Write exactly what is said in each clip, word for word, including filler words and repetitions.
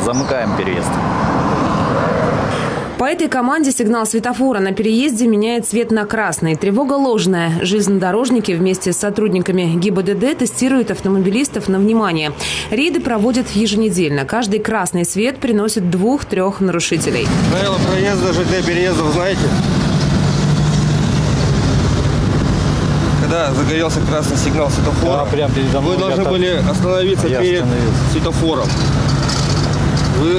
замыкаем переезд. По этой команде сигнал светофора на переезде меняет цвет на красный. Тревога ложная. Железнодорожники вместе с сотрудниками ГИБДД тестируют автомобилистов на внимание. Рейды проводят еженедельно. Каждый красный свет приносит двух-трех нарушителей. Правила проезда ЖД переездов знаете? Когда загорелся красный сигнал светофора, да, прямо передо мной, вы должны были остановиться я перед светофором. Вы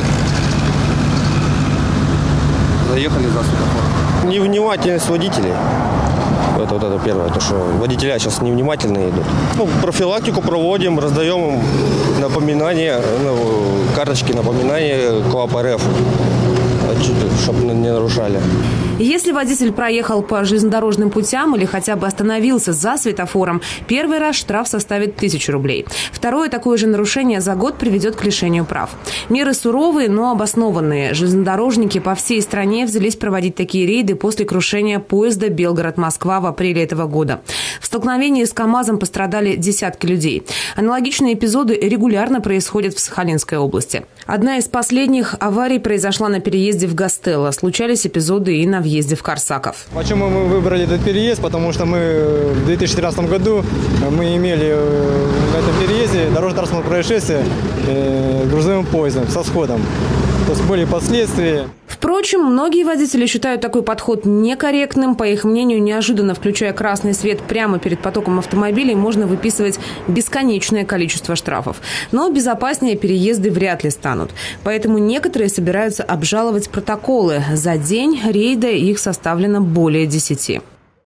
заехали за светофором. Невнимательность водителей. Это вот это первое, то что водителя сейчас невнимательные идут. Ну, профилактику проводим, раздаем им напоминания, ну, карточки напоминания КоАП РФ, чтобы не нарушали. Если водитель проехал по железнодорожным путям или хотя бы остановился за светофором, первый раз штраф составит тысячу рублей. Второе такое же нарушение за год приведет к лишению прав. Меры суровые, но обоснованные. Железнодорожники по всей стране взялись проводить такие рейды после крушения поезда Белгород-Москва в апреле этого года. В столкновении с КАМАЗом пострадали десятки людей. Аналогичные эпизоды регулярно происходят в Сахалинской области. Одна из последних аварий произошла на переезде в Гастелло. Случались эпизоды и на въезде в Корсаков. Почему мы выбрали этот переезд? Потому что мы в две тысячи тринадцатом году мы имели на этом переезде дорожно-транспортное происшествие э, грузовым поездом со сходом. То есть были последствия. Впрочем, многие водители считают такой подход некорректным. По их мнению, неожиданно включая красный свет прямо перед потоком автомобилей, можно выписывать бесконечное количество штрафов. Но безопаснее переезды вряд ли станут. Поэтому некоторые собираются обжаловать протоколы. За день рейда их составлено более десяти.